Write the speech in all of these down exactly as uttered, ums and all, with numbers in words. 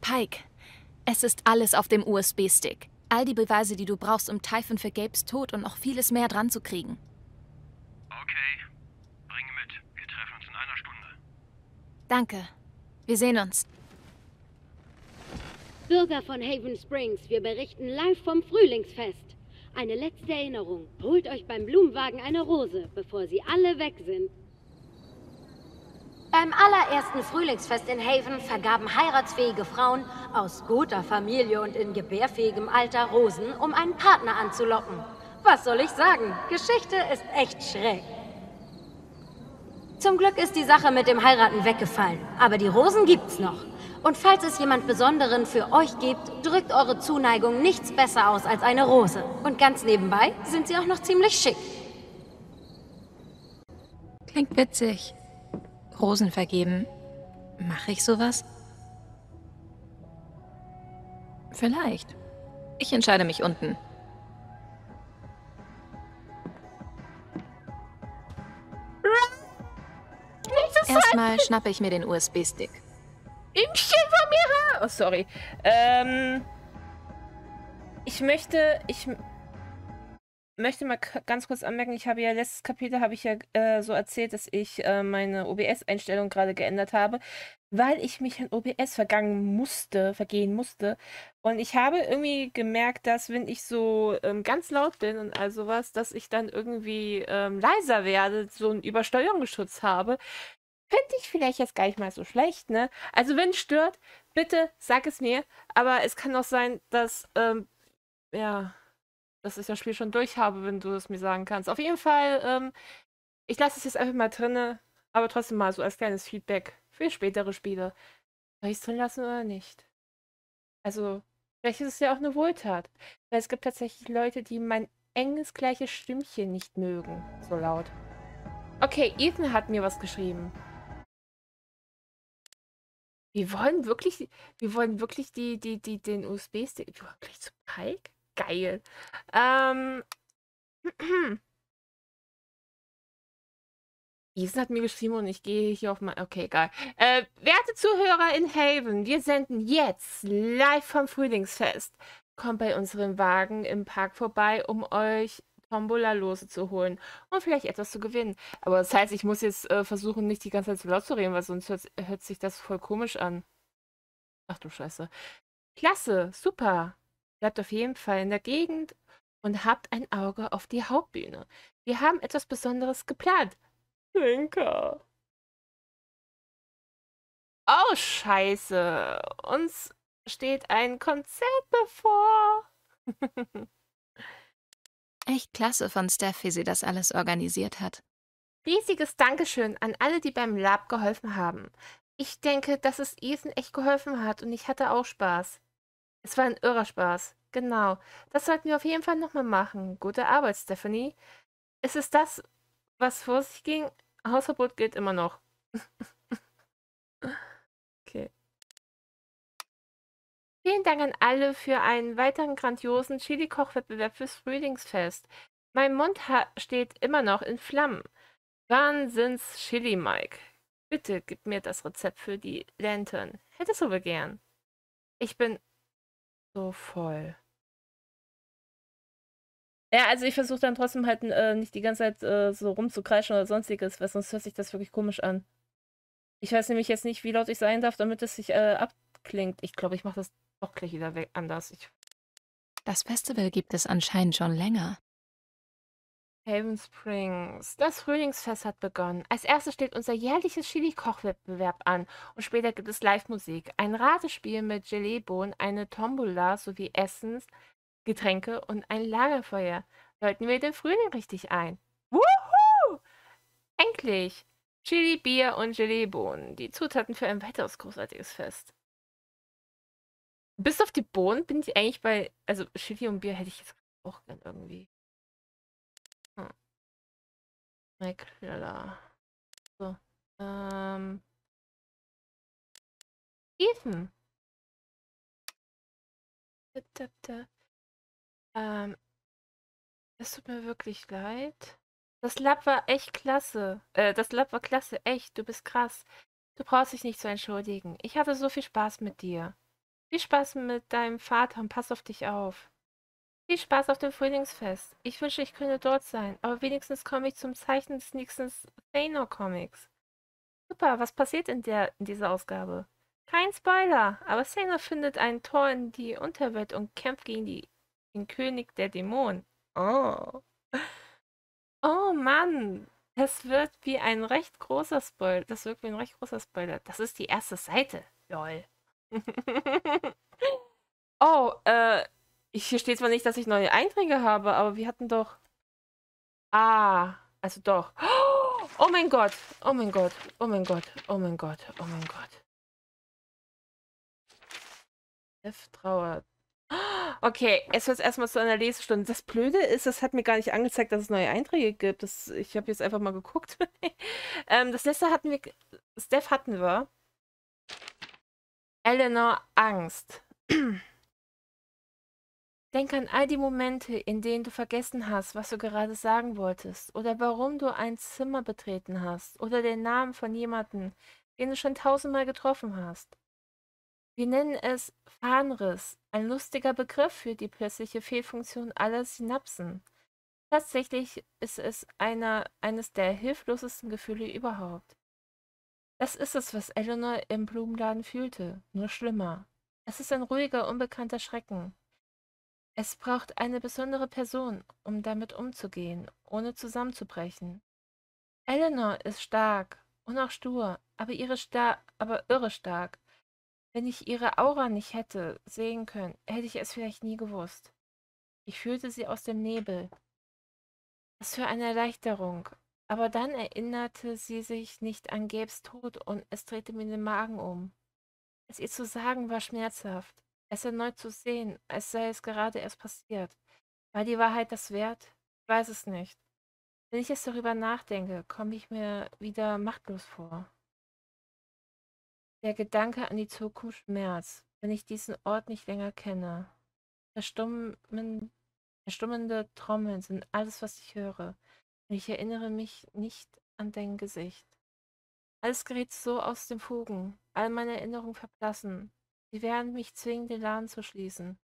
Pike, es ist alles auf dem U S B-Stick. All die Beweise, die du brauchst, um Typhon für Gabes Tod und noch vieles mehr dran zu kriegen. Okay, bringe mit. Wir treffen uns in einer Stunde. Danke. Wir sehen uns. Bürger von Haven Springs, wir berichten live vom Frühlingsfest. Eine letzte Erinnerung. Holt euch beim Blumenwagen eine Rose, bevor sie alle weg sind. Beim allerersten Frühlingsfest in Haven vergaben heiratsfähige Frauen aus guter Familie und in gebärfähigem Alter Rosen, um einen Partner anzulocken. Was soll ich sagen? Geschichte ist echt schräg. Zum Glück ist die Sache mit dem Heiraten weggefallen, aber die Rosen gibt's noch. Und falls es jemand Besonderen für euch gibt, drückt eure Zuneigung nichts besser aus als eine Rose. Und ganz nebenbei sind sie auch noch ziemlich schick. Klingt witzig. Rosen vergeben. Mache ich sowas? Vielleicht. Ich entscheide mich unten. Erstmal schnappe ich mir den U S B-Stick. Imchen von mir! Oh, sorry. Ähm, ich möchte, ich möchte mal ganz kurz anmerken, ich habe ja letztes Kapitel habe ich ja äh, so erzählt, dass ich äh, meine O B S-Einstellung gerade geändert habe, weil ich mich an O B S vergangen musste, vergehen musste. Und ich habe irgendwie gemerkt, dass wenn ich so ähm, ganz laut bin und all sowas, dass ich dann irgendwie ähm, leiser werde, so einen Übersteuerungsschutz habe. Finde ich vielleicht jetzt gar nicht mal so schlecht, ne? Also wenn es stört, bitte sag es mir. Aber es kann auch sein, dass, ähm, ja, dass ich das Spiel schon durch habe, wenn du es mir sagen kannst. Auf jeden Fall, ähm, ich lasse es jetzt einfach mal drinne, aber trotzdem mal so als kleines Feedback für spätere Spiele. Soll ich es drin lassen oder nicht? Also, vielleicht ist es ja auch eine Wohltat. Weil es gibt tatsächlich Leute, die mein enges gleiches Stimmchen nicht mögen. So laut. Okay, Ethan hat mir was geschrieben. Wir wollen wirklich, wir wollen wirklich die, die, die, den U S B-Stick. Wir wollen gleich zu Pike? Geil. Ähm. Ethan hat mir geschrieben und ich gehe hier auf mein. Okay, egal. Äh, werte Zuhörer in Haven, wir senden jetzt live vom Frühlingsfest. Kommt bei unserem Wagen im Park vorbei, um euch Tombola-Lose zu holen und vielleicht etwas zu gewinnen. Aber das heißt, ich muss jetzt äh, versuchen, nicht die ganze Zeit zu laut zu reden, weil sonst hört, hört sich das voll komisch an. Ach du Scheiße. Klasse, super. Bleibt auf jeden Fall in der Gegend und habt ein Auge auf die Hauptbühne. Wir haben etwas Besonderes geplant. Zwinker. Oh, Scheiße. Uns steht ein Konzert bevor. Echt klasse von Steph, wie sie das alles organisiert hat. Riesiges Dankeschön an alle, die beim Lab geholfen haben. Ich denke, dass es Ethan echt geholfen hat und ich hatte auch Spaß. Es war ein irrer Spaß. Genau. Das sollten wir auf jeden Fall nochmal machen. Gute Arbeit, Stephanie. Ist es das, was vor sich ging? Hausverbot gilt immer noch. Okay. Vielen Dank an alle für einen weiteren grandiosen Chili-Koch-Wettbewerb fürs Frühlingsfest. Mein Mund steht immer noch in Flammen. Wahnsinns Chili, Mike. Bitte gib mir das Rezept für die Lantern. Hättest du wohl gern. Ich bin so voll. Ja, also ich versuche dann trotzdem halt äh, nicht die ganze Zeit äh, so rumzukreischen oder sonstiges, weil sonst hört sich das wirklich komisch an. Ich weiß nämlich jetzt nicht, wie laut ich sein darf, damit es sich äh, abklingt. Ich glaube, ich mache das auch gleich wieder weg anders. Ich Das Festival gibt es anscheinend schon länger. Haven Springs. Das Frühlingsfest hat begonnen. Als erstes steht unser jährliches Chili-Koch-Wettbewerb an und später gibt es Live-Musik, ein Ratespiel mit Gelee-Bohnen, eine Tombola sowie Essens, Getränke und ein Lagerfeuer. Läuten wir den Frühling richtig ein. Wuhu! Endlich! Chili, Bier und Gelee-Bohnen. Die Zutaten für ein weiteres großartiges Fest. Bis auf die Bohnen bin ich eigentlich bei... Also Chili und Bier hätte ich jetzt auch gern irgendwie. Hm. McKellar. So. Ähm. Ethan. Ähm. Es tut mir wirklich leid. Das Lab war echt klasse. Äh, das Lab war klasse, echt. Du bist krass. Du brauchst dich nicht zu entschuldigen. Ich hatte so viel Spaß mit dir. Viel Spaß mit deinem Vater und pass auf dich auf. Viel Spaß auf dem Frühlingsfest. Ich wünsche, ich könnte dort sein, aber wenigstens komme ich zum Zeichnen des nächsten Thanos-Comics. Super, was passiert in der in dieser Ausgabe? Kein Spoiler, aber Xena findet ein Tor in die Unterwelt und kämpft gegen die, den König der Dämonen. Oh. Oh Mann, das wird wie ein recht großer Spoiler. Das wird wie ein recht großer Spoiler. Das ist die erste Seite. Lol. Oh, äh, ich, hier steht zwar nicht, dass ich neue Einträge habe, aber wir hatten doch. Ah, also doch. Oh mein Gott, oh mein Gott, oh mein Gott, oh mein Gott, oh mein Gott. F trauert. Okay, es wird erstmal zu einer Lesestunde. Das Blöde ist, es hat mir gar nicht angezeigt, dass es neue Einträge gibt. Das, ich habe jetzt einfach mal geguckt. ähm, das letzte hatten wir. Steph hatten wir. Eleanor Angst. Denk an all die Momente, in denen du vergessen hast, was du gerade sagen wolltest, oder warum du ein Zimmer betreten hast, oder den Namen von jemandem, den du schon tausendmal getroffen hast. Wir nennen es Fahnenriss, ein lustiger Begriff für die plötzliche Fehlfunktion aller Synapsen. Tatsächlich ist es einer, eines der hilflosesten Gefühle überhaupt. Das ist es, was Eleanor im Blumenladen fühlte, nur schlimmer. Es ist ein ruhiger, unbekannter Schrecken. Es braucht eine besondere Person, um damit umzugehen, ohne zusammenzubrechen. Eleanor ist stark und auch stur, aber ihre Star aber irre stark. Wenn ich ihre Aura nicht hätte sehen können, hätte ich es vielleicht nie gewusst. Ich fühlte sie aus dem Nebel. Was für eine Erleichterung. Aber dann erinnerte sie sich nicht an Gabes Tod und es drehte mir den Magen um. Es ihr zu sagen war schmerzhaft. Es erneut zu sehen, als sei es gerade erst passiert. War die Wahrheit das wert? Ich weiß es nicht. Wenn ich jetzt darüber nachdenke, komme ich mir wieder machtlos vor. Der Gedanke an die Zukunft schmerzt, wenn ich diesen Ort nicht länger kenne. Verstummen, verstummende Trommeln sind alles, was ich höre. Und ich erinnere mich nicht an dein Gesicht. Alles gerät so aus den Fugen. All meine Erinnerungen verblassen. Sie werden mich zwingen, den Laden zu schließen.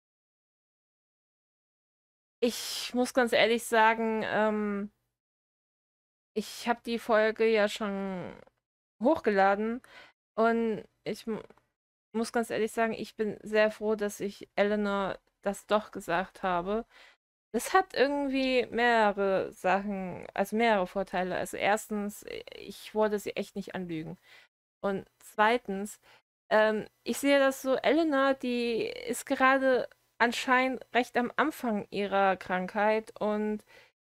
Ich muss ganz ehrlich sagen, ähm, ich habe die Folge ja schon hochgeladen und ich mu- muss ganz ehrlich sagen, ich bin sehr froh, dass ich Eleanor das doch gesagt habe. Das hat irgendwie mehrere Sachen, also mehrere Vorteile. Also erstens, ich wollte sie echt nicht anlügen. Und zweitens, ähm, ich sehe das so, Elena, die ist gerade anscheinend recht am Anfang ihrer Krankheit und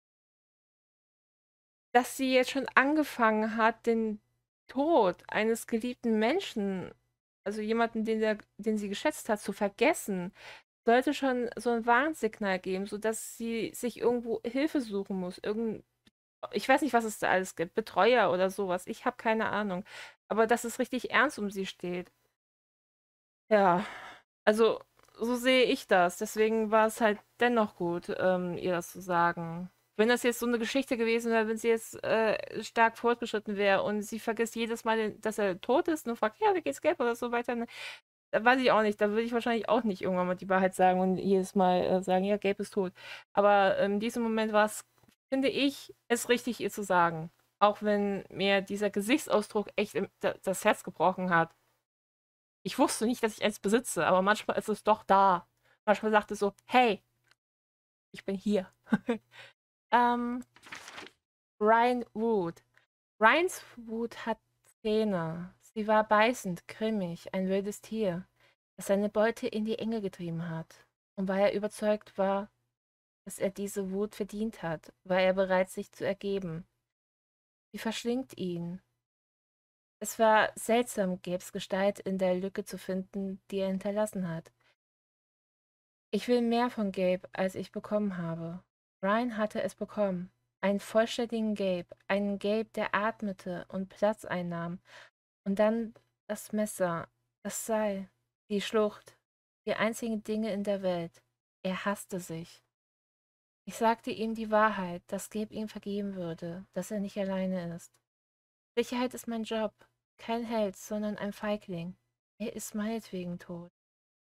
dass sie jetzt schon angefangen hat, den Tod eines geliebten Menschen, also jemanden, den, der, den sie geschätzt hat, zu vergessen, sollte schon so ein Warnsignal geben, sodass sie sich irgendwo Hilfe suchen muss. Irgend, ich weiß nicht, was es da alles gibt, Betreuer oder sowas. Ich habe keine Ahnung. Aber dass es richtig ernst um sie steht. Ja, also so sehe ich das. Deswegen war es halt dennoch gut, ähm, ihr das zu sagen. Wenn das jetzt so eine Geschichte gewesen wäre, wenn sie jetzt äh, stark fortgeschritten wäre und sie vergisst jedes Mal, den- dass er tot ist und fragt, ja, wie geht's Gelb oder so weiter, ne? Da weiß ich auch nicht. Da würde ich wahrscheinlich auch nicht irgendwann mal die Wahrheit sagen und jedes Mal äh, sagen, ja, Gelb ist tot. Aber ähm, in diesem Moment war es, finde ich, es richtig, ihr zu sagen. Auch wenn mir dieser Gesichtsausdruck echt im, da, das Herz gebrochen hat. Ich wusste nicht, dass ich eins besitze, aber manchmal ist es doch da. Manchmal sagt es so, hey, ich bin hier. ähm, Ryan Wood. Ryans Wut hat Zähne. Sie war beißend, grimmig, ein wildes Tier, das seine Beute in die Enge getrieben hat. Und weil er überzeugt war, dass er diese Wut verdient hat, war er bereit, sich zu ergeben. Sie verschlingt ihn. Es war seltsam, Gabes Gestalt in der Lücke zu finden, die er hinterlassen hat. Ich will mehr von Gabe, als ich bekommen habe. Ryan hatte es bekommen. Einen vollständigen Gabe, einen Gabe, der atmete und Platz einnahm. Und dann das Messer, das Seil, die Schlucht, die einzigen Dinge in der Welt. Er hasste sich. Ich sagte ihm die Wahrheit, dass Gabe ihm vergeben würde, dass er nicht alleine ist. Sicherheit ist mein Job. Kein Held, sondern ein Feigling. Er ist meinetwegen tot.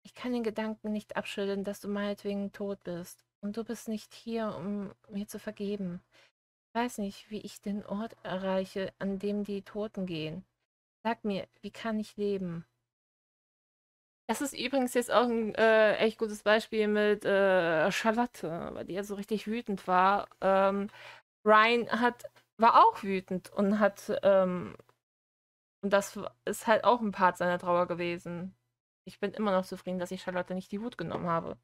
Ich kann den Gedanken nicht abschütteln, dass du meinetwegen tot bist. Und du bist nicht hier, um mir zu vergeben. Ich weiß nicht, wie ich den Ort erreiche, an dem die Toten gehen. Sag mir, wie kann ich leben? Das ist übrigens jetzt auch ein äh, echt gutes Beispiel mit äh, Charlotte, weil die ja so richtig wütend war. Ähm, Ryan hat, war auch wütend und hat, ähm, und das ist halt auch ein Part seiner Trauer gewesen. Ich bin immer noch zufrieden, dass ich Charlotte nicht die Wut genommen habe.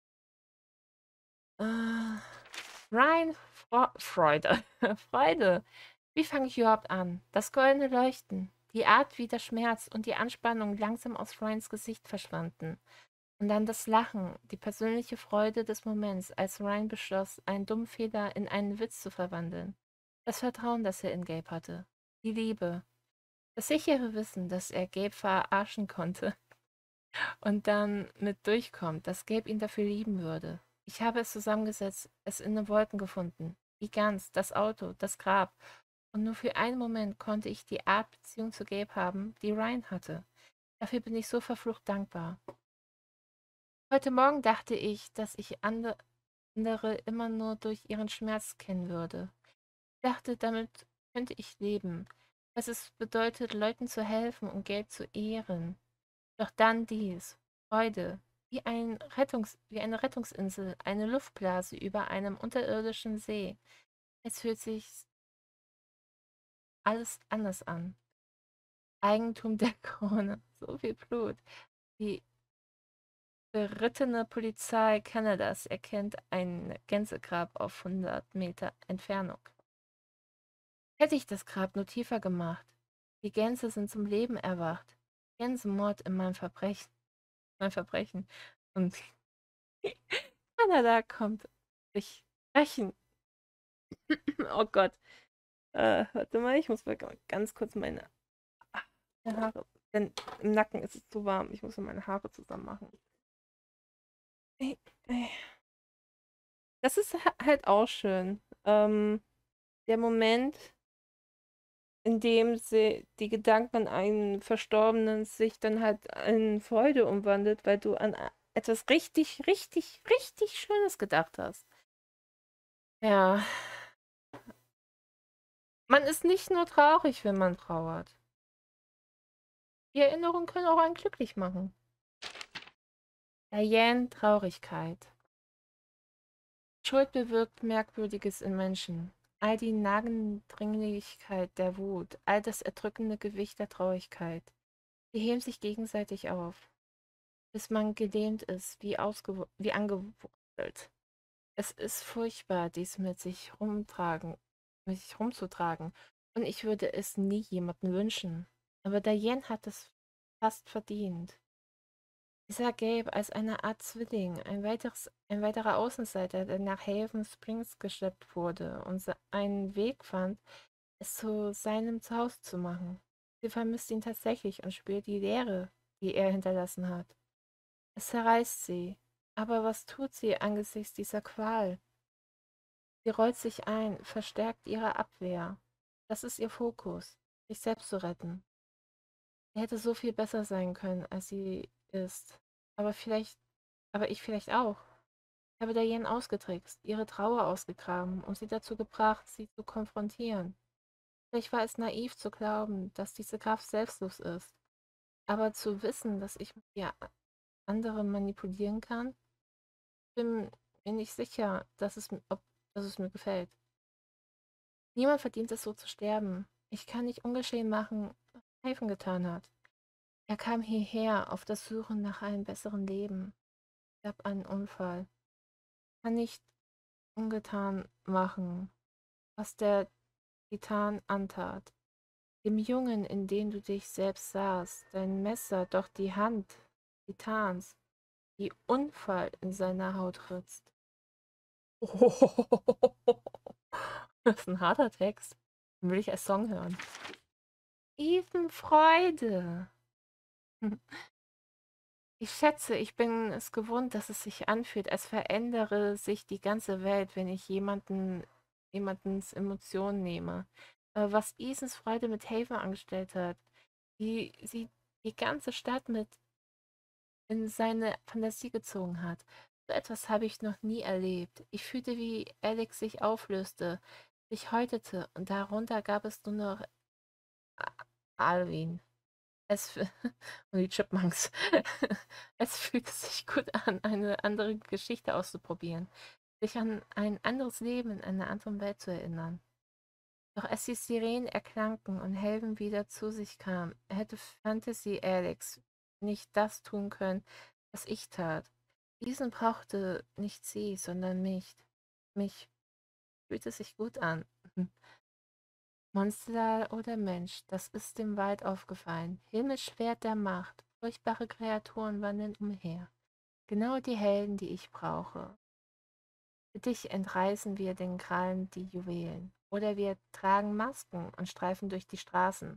Äh, Ryan, Fro Freude. Freude. Wie fange ich überhaupt an? Das goldene Leuchten, die Art, wie der Schmerz und die Anspannung langsam aus Ryans Gesicht verschwanden. Und dann das Lachen, die persönliche Freude des Moments, als Ryan beschloss, einen dummen Fehler in einen Witz zu verwandeln. Das Vertrauen, das er in Gabe hatte. Die Liebe. Das sichere Wissen, dass er Gabe verarschen konnte und dann mit durchkommt, dass Gabe ihn dafür lieben würde. Ich habe es zusammengesetzt, es in den Wolken gefunden. Die Gans, das Auto, das Grab. Und nur für einen Moment konnte ich die Art Beziehung zu Gabe haben, die Ryan hatte. Dafür bin ich so verflucht dankbar. Heute Morgen dachte ich, dass ich andere immer nur durch ihren Schmerz kennen würde. Ich dachte, damit könnte ich leben, was es bedeutet, Leuten zu helfen und Gabe zu ehren. Doch dann dies, Freude, wie, ein Rettungs wie eine Rettungsinsel, eine Luftblase über einem unterirdischen See. Es fühlt sich alles anders an. Eigentum der Krone, so viel Blut. Die berittene Polizei Kanadas erkennt ein Gänsegrab auf hundert Meter Entfernung. Hätte ich das Grab nur tiefer gemacht. Die Gänse sind zum Leben erwacht. Gänsemord in meinem Verbrechen. Mein Verbrechen. Und Kanada kommt sich rächen. Oh Gott. Äh, warte mal, ich muss mal ganz kurz meine Haare. Denn im Nacken ist es zu warm. Ich muss meine Haare zusammen machen. Das ist halt auch schön. Ähm, der Moment, in dem sie die Gedanken an einen Verstorbenen sich dann halt in Freude umwandelt, weil du an etwas richtig, richtig, richtig Schönes gedacht hast. Ja. Man ist nicht nur traurig, wenn man trauert. Die Erinnerungen können auch einen glücklich machen. Diane, Traurigkeit. Schuld bewirkt Merkwürdiges in Menschen. All die nagende Dringlichkeit der Wut, all das erdrückende Gewicht der Traurigkeit. Sie heben sich gegenseitig auf, bis man gelähmt ist, wie, wie angewurzelt. Es ist furchtbar, dies mit sich rumtragen, mit sich rumzutragen, und ich würde es nie jemandem wünschen. Aber Diane hat es fast verdient. Ich sah Gabe als eine Art Zwilling, ein, weiteres, ein weiterer Außenseiter, der nach Haven Springs geschleppt wurde und einen Weg fand, es zu seinem Zuhause zu machen. Sie vermisst ihn tatsächlich und spürt die Leere, die er hinterlassen hat. Es zerreißt sie. Aber was tut sie angesichts dieser Qual? Sie rollt sich ein, verstärkt ihre Abwehr. Das ist ihr Fokus, sich selbst zu retten. Sie hätte so viel besser sein können, als sie ist. Aber vielleicht, aber ich vielleicht auch. Ich habe Diane ausgetrickst, ihre Trauer ausgegraben und sie dazu gebracht, sie zu konfrontieren. Vielleicht war es naiv zu glauben, dass diese Kraft selbstlos ist. Aber zu wissen, dass ich mit ihr andere manipulieren kann, bin mir nicht sicher, dass es, ob, dass es mir gefällt. Niemand verdient es, so zu sterben. Ich kann nicht ungeschehen machen, was Haven getan hat. Er kam hierher auf der Suche nach einem besseren Leben. Ich gab einen Unfall. Ich kann nicht ungetan machen, was der Titan antat. Dem Jungen, in dem du dich selbst sahst, dein Messer, doch die Hand Titans, die Unfall in seiner Haut ritzt. Oh, das ist ein harter Text. Den will ich als Song hören. Even Freude. Ich schätze, ich bin es gewohnt, dass es sich anfühlt, als verändere sich die ganze Welt, wenn ich jemanden, jemandens Emotionen nehme. Aber was Ethans Freude mit Haven angestellt hat, wie sie die ganze Stadt mit in seine Fantasie gezogen hat. So etwas habe ich noch nie erlebt. Ich fühlte, wie Alex sich auflöste, sich häutete und darunter gab es nur noch A- Alwin. Es fü- und die Chipmunks. Es fühlte sich gut an, eine andere Geschichte auszuprobieren, sich an ein anderes Leben in einer anderen Welt zu erinnern. Doch als die Sirenen erklangten und Helven wieder zu sich kam, hätte Fantasy Alex nicht das tun können, was ich tat. Diesen brauchte nicht sie, sondern mich. Mich fühlte sich gut an. Monster oder Mensch, das ist dem Wald aufgefallen. Himmelsschwert der Macht, furchtbare Kreaturen wandeln umher. Genau die Helden, die ich brauche. Für dich entreißen wir den Krallen die Juwelen. Oder wir tragen Masken und streifen durch die Straßen.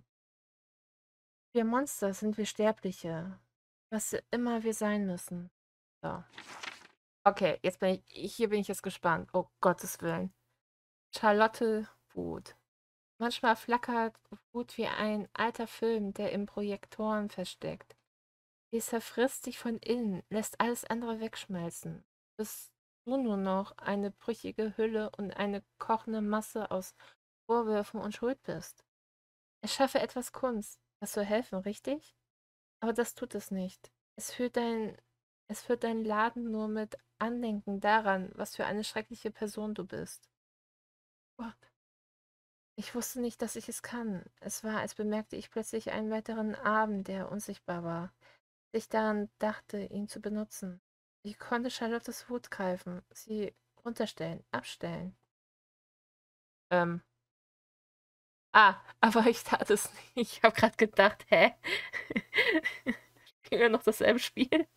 Wir Monster sind wir Sterbliche, was immer wir sein müssen. So. Okay, jetzt bin ich, hier bin ich jetzt gespannt. Oh Gottes Willen. Charlotte Wood. Manchmal flackert Wut wie ein alter Film, der im Projektoren versteckt. Sie zerfrisst dich von innen, lässt alles andere wegschmelzen, bis du nur noch eine brüchige Hülle und eine kochende Masse aus Vorwürfen und Schuld bist. Es schaffe etwas Kunst, das soll helfen, richtig? Aber das tut es nicht. Es führt dein, es führt deinen Laden nur mit Andenken daran, was für eine schreckliche Person du bist. Gott. Ich wusste nicht, dass ich es kann. Es war, als bemerkte ich plötzlich einen weiteren Arm, der unsichtbar war. Ich daran dachte, ihn zu benutzen. Ich konnte Charlottes Wut greifen, sie runterstellen, abstellen. Ähm. Ah, aber ich tat es nicht. Ich habe gerade gedacht, hä? Spielen wir noch dasselbe Spiel?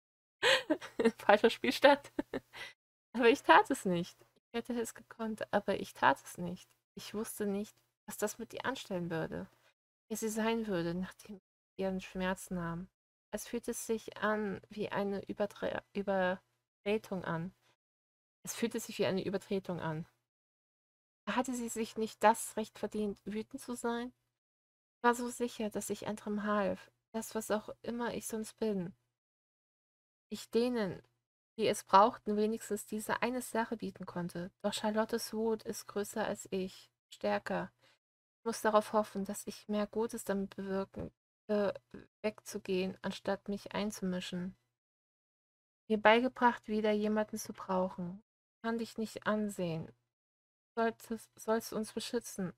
Falscher Spielstand. Aber ich tat es nicht. Ich hätte es gekonnt, aber ich tat es nicht. Ich wusste nicht, was das mit ihr anstellen würde. Wie sie sein würde, nachdem ich ihren Schmerz nahm. Es fühlte sich an wie eine Übertre Übertretung an. Es fühlte sich wie eine Übertretung an. Hatte sie sich nicht das Recht verdient, wütend zu sein? Ich war so sicher, dass ich anderem half. Das, was auch immer ich sonst bin. Ich denen, die es brauchten, wenigstens diese eine Sache bieten konnte. Doch Charlottes Wut ist größer als ich, stärker. Ich muss darauf hoffen, dass ich mehr Gutes damit bewirken, äh, wegzugehen, anstatt mich einzumischen. Mir beigebracht, wieder jemanden zu brauchen. Ich kann dich nicht ansehen. Solltest, sollst uns beschützen.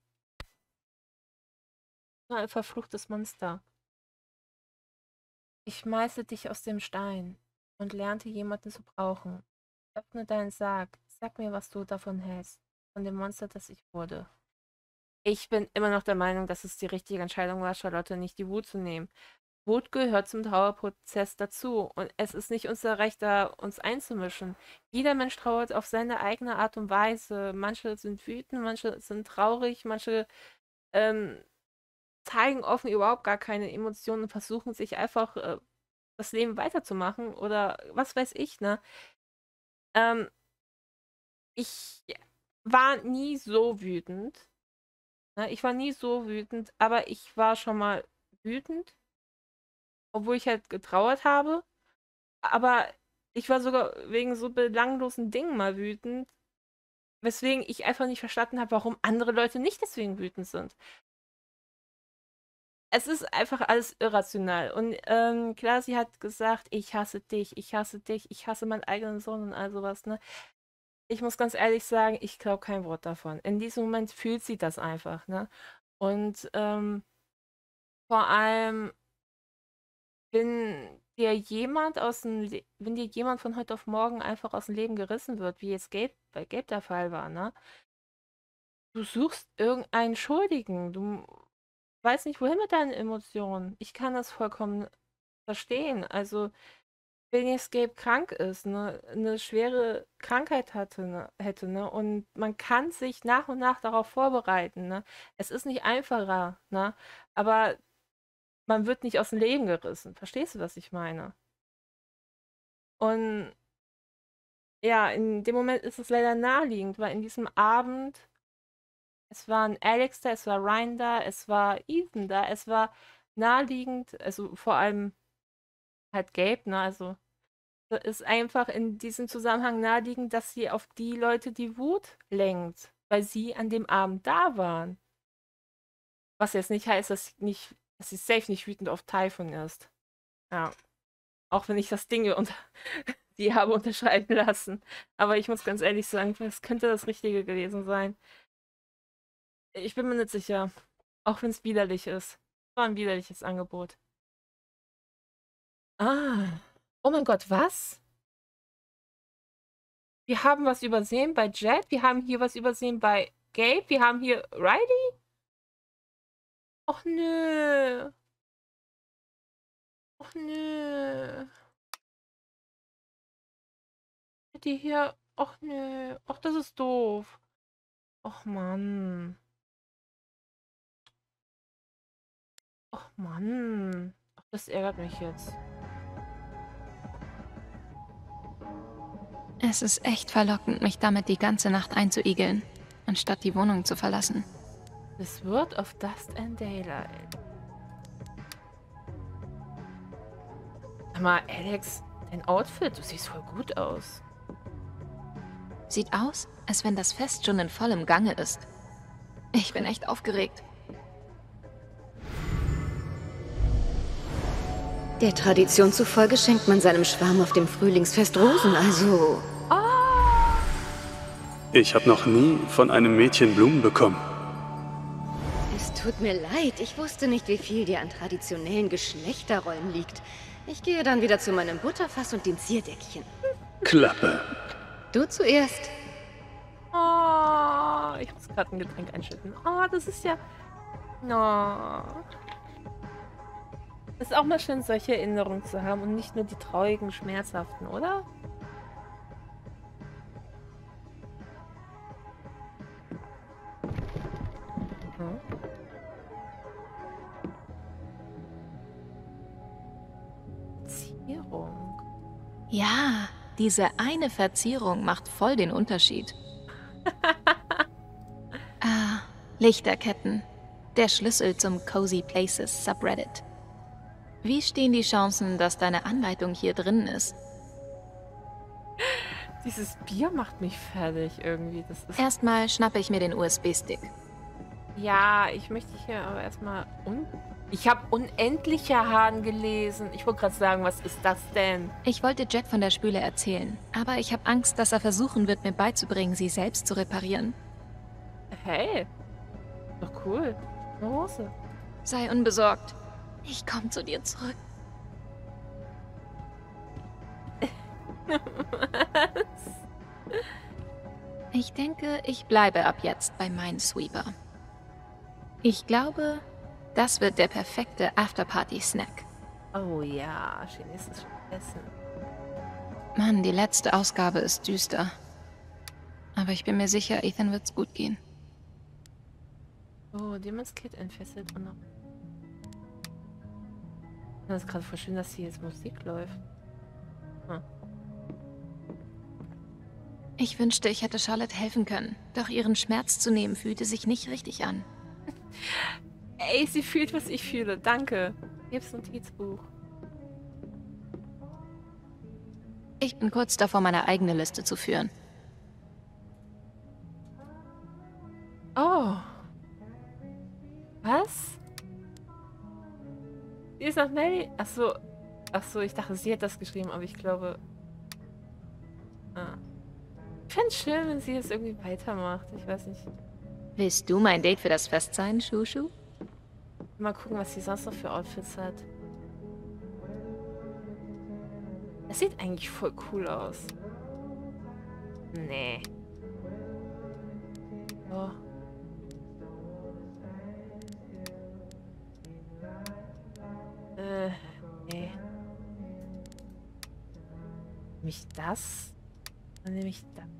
Nur ein verfluchtes Monster. Ich meißel dich aus dem Stein und lernte jemanden zu brauchen. Öffne deinen Sarg. Sag mir, was du davon hältst. Von dem Monster, das ich wurde. Ich bin immer noch der Meinung, dass es die richtige Entscheidung war, Charlotte nicht die Wut zu nehmen. Wut gehört zum Trauerprozess dazu und es ist nicht unser Recht, da uns einzumischen. Jeder Mensch trauert auf seine eigene Art und Weise. Manche sind wütend, manche sind traurig, manche ähm, zeigen offen überhaupt gar keine Emotionen und versuchen sich einfach äh, das Leben weiterzumachen oder was weiß ich, ne? Ähm, ich war nie so wütend. Ne? Ich war nie so wütend, aber ich war schon mal wütend, obwohl ich halt getrauert habe. Aber ich war sogar wegen so belanglosen Dingen mal wütend, weswegen ich einfach nicht verstanden habe, warum andere Leute nicht deswegen wütend sind. Es ist einfach alles irrational. Und ähm, klar, sie hat gesagt, ich hasse dich, ich hasse dich, ich hasse meinen eigenen Sohn und all sowas, ne? Ich muss ganz ehrlich sagen, ich glaube kein Wort davon. In diesem Moment fühlt sie das einfach, ne? Und ähm, vor allem, wenn dir jemand aus dem, Le wenn dir jemand von heute auf morgen einfach aus dem Leben gerissen wird, wie jetzt Gabe, bei Gabe der Fall war, ne? Du suchst irgendeinen Schuldigen. Du weißt nicht, wohin mit deinen Emotionen. Ich kann das vollkommen verstehen. Also, wenn jetzt Gabe krank ist, ne, eine schwere Krankheit hatte, ne, hätte, ne, und man kann sich nach und nach darauf vorbereiten, ne? Es ist nicht einfacher, ne? Aber man wird nicht aus dem Leben gerissen. Verstehst du, was ich meine? Und ja, in dem Moment ist es leider naheliegend, weil in diesem Abend, es waren Alex da, es war Ryan da, es war Ethan da, es war naheliegend, also vor allem halt Gabe, ne? Also ist einfach in diesem Zusammenhang naheliegend, dass sie auf die Leute die Wut lenkt, weil sie an dem Abend da waren. Was jetzt nicht heißt, dass sie nicht, dass sie safe nicht wütend auf Typhon ist. Ja. Auch wenn ich das Ding unter die habe unterschreiben lassen. Aber ich muss ganz ehrlich sagen, es könnte das Richtige gewesen sein. Ich bin mir nicht sicher. Auch wenn es widerlich ist. War ein widerliches Angebot. Ah. Oh mein Gott, was? Wir haben was übersehen bei Jet. Wir haben hier was übersehen bei Gabe. Wir haben hier Riley. Och nö. Och nö. Die hier. Och nö. Och, das ist doof. Och Mann. Och Mann. Ach, das ärgert mich jetzt. Es ist echt verlockend, mich damit die ganze Nacht einzuigeln, anstatt die Wohnung zu verlassen. The Sword of Dust and Daylight. Sag mal, Alex, dein Outfit, du siehst voll gut aus. Sieht aus, als wenn das Fest schon in vollem Gange ist. Ich bin echt aufgeregt. Der Tradition zufolge schenkt man seinem Schwarm auf dem Frühlingsfest Rosen, also... Ich habe noch nie von einem Mädchen Blumen bekommen. Es tut mir leid, ich wusste nicht, wie viel dir an traditionellen Geschlechterrollen liegt. Ich gehe dann wieder zu meinem Butterfass und dem Zierdeckchen. Klappe. Du zuerst. Oh, ich muss gerade ein Getränk einschütten. Oh, das ist ja... Oh. Es ist auch mal schön, solche Erinnerungen zu haben und nicht nur die traurigen, schmerzhaften, oder? Hm. Verzierung. Ja, diese eine Verzierung macht voll den Unterschied. Ah, Lichterketten. Der Schlüssel zum Cozy Places Subreddit. Wie stehen die Chancen, dass deine Anleitung hier drin ist? Dieses Bier macht mich fertig irgendwie. Das ist Erstmal schnappe ich mir den U S B-Stick. ja, ich möchte hier aber erstmal... Un ich habe unendliche Hahn gelesen. Ich wollte gerade sagen, was ist das denn? Ich wollte Jet von der Spüle erzählen, aber ich habe Angst, dass er versuchen wird, mir beizubringen, sie selbst zu reparieren. Hey, doch cool. Eine Hose. Sei unbesorgt. Ich komme zu dir zurück. Ich denke, ich bleibe ab jetzt bei Minesweeper. Ich glaube, das wird der perfekte Afterparty-Snack. Oh ja, chinesisches Essen. Mann, die letzte Ausgabe ist düster. Aber ich bin mir sicher, Ethan wird's gut gehen. Oh, Demon's Kid entfesselt und noch... Das ist gerade voll schön, dass hier jetzt Musik läuft. Hm. Ich wünschte, ich hätte Charlotte helfen können. Doch ihren Schmerz zu nehmen, fühlte sich nicht richtig an. Ey, sie fühlt, was ich fühle. Danke. Gib's Notizbuch. Ich bin kurz davor, meine eigene Liste zu führen. Oh. Was? Sie ist nach Mary. Achso. Achso, ich dachte, sie hätte das geschrieben, aber ich glaube. Ah. Ich fände es schön, wenn sie es irgendwie weitermacht. Ich weiß nicht. Willst du mein Date für das Fest sein, Shushu? Mal gucken, was sie sonst noch für Outfits hat. Das sieht eigentlich voll cool aus. Nee. Oh. Äh, nee. Nehme ich das? Dann nehme ich das.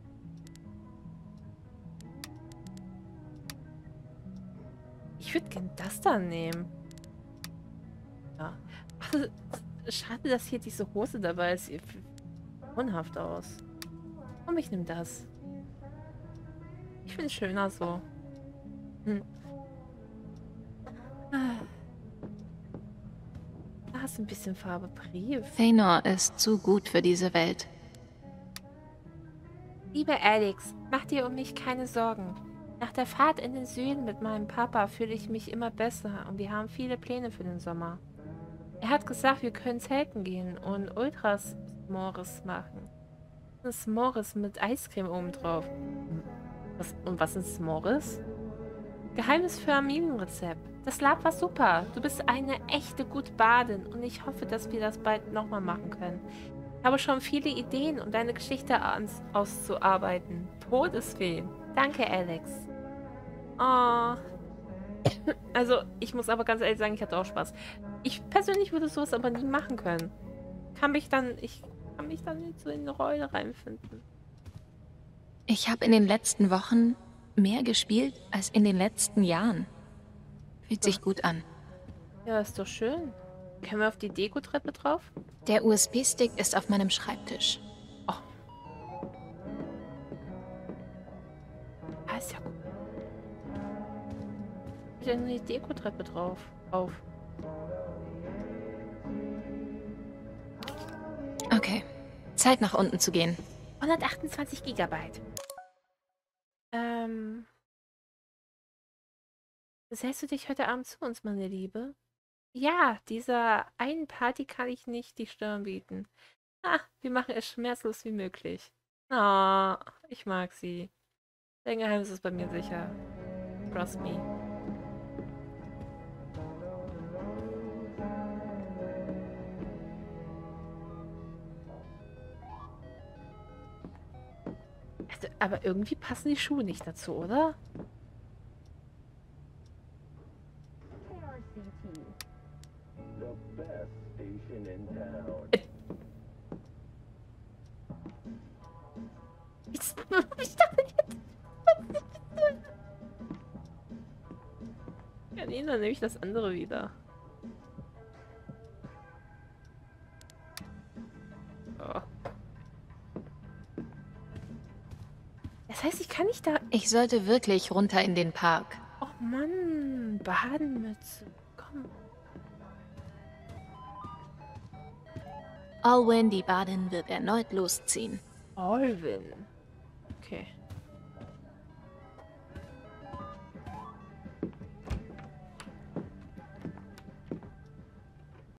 Ich würde gern das da nehmen. Ja. Ach, das, schade, dass hier diese Hose dabei ist. Sieht unhaft aus. Komm, ich nehme das. Ich finde es schöner so. Hm. Ah. Das hast ein bisschen Farbe. Brief. Feanor ist zu gut für diese Welt. Liebe Alex, mach dir um mich keine Sorgen. Nach der Fahrt in den Süden mit meinem Papa fühle ich mich immer besser und wir haben viele Pläne für den Sommer. Er hat gesagt, wir können zelten gehen und Ultras-S'mores machen. Ein S'mores mit Eiscreme obendrauf. Was, und was sind S'mores? Geheimes Familienrezept. Das Lab war super. Du bist eine echte gute Badin und ich hoffe, dass wir das bald nochmal machen können. Ich habe schon viele Ideen, um deine Geschichte ans auszuarbeiten. Todesweh. Danke, Alex. Oh. Also, ich muss aber ganz ehrlich sagen, ich hatte auch Spaß. Ich persönlich würde sowas aber nie machen können. Kann mich dann, ich kann mich dann nicht so in eine Rolle reinfinden. Ich habe in den letzten Wochen mehr gespielt als in den letzten Jahren. Fühlt sich gut an. Ja, ist doch schön. Können wir auf die Deko-Treppe drauf? Der U S B-Stick ist auf meinem Schreibtisch. Oh. Ah, ist ja gut. Ich will die Deko-Treppe drauf. Auf. Okay. Zeit nach unten zu gehen. hundertachtundzwanzig Gigabyte. Ähm. Sählst du dich heute Abend zu uns, meine Liebe? Ja, dieser einen Party kann ich nicht die Stirn bieten. Ah, wir machen es schmerzlos wie möglich. Oh, ich mag sie. Dein Geheimnis ist bei mir sicher. Trust me. Also, aber irgendwie passen die Schuhe nicht dazu, oder? Ich dachte jetzt. Ja, nee, dann nehme ich das andere wieder. Oh. Das heißt, ich kann nicht da... Ich sollte wirklich runter in den Park. Oh Mann, Badenmütze. Komm. Alwyn, die Badin, wird erneut losziehen. Alwyn. Okay.